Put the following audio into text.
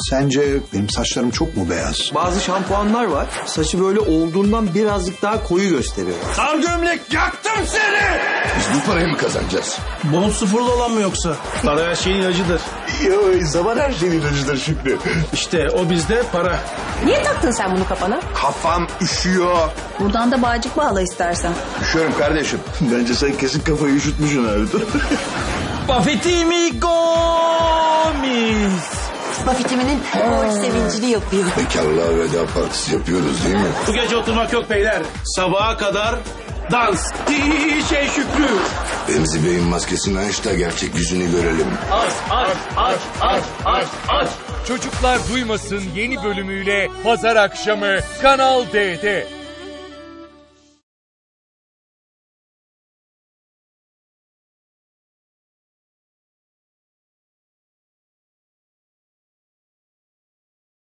Sence benim saçlarım çok mu beyaz? Bazı şampuanlar var. Saçı böyle olduğundan birazcık daha koyu gösteriyor. Sar gömlek, yaktım seni! Biz bu parayı mı kazanacağız? Bonus sıfırlı olan mı yoksa? Para her şeyin ilacıdır. Yo, zaman her şeyin ilacıdır Şükrü. İşte o bizde para. Niye taktın sen bunu kafana? Kafam üşüyor. Buradan da bağcık bağla istersen. Üşüyorum kardeşim. Bence sen kesin kafayı üşütmüşsün abi. Buffett'imi Gomis. Buffett'imin gol sevincini yapıyor. Bekarlığa veda partisi yapıyoruz değil mi? Bu gece oturmak yok beyler. Sabaha kadar dans. Şükrü. Remzi Bey'in maskesini aç da gerçek yüzünü görelim. Çocuklar Duymasın yeni bölümüyle pazar akşamı Kanal D'de.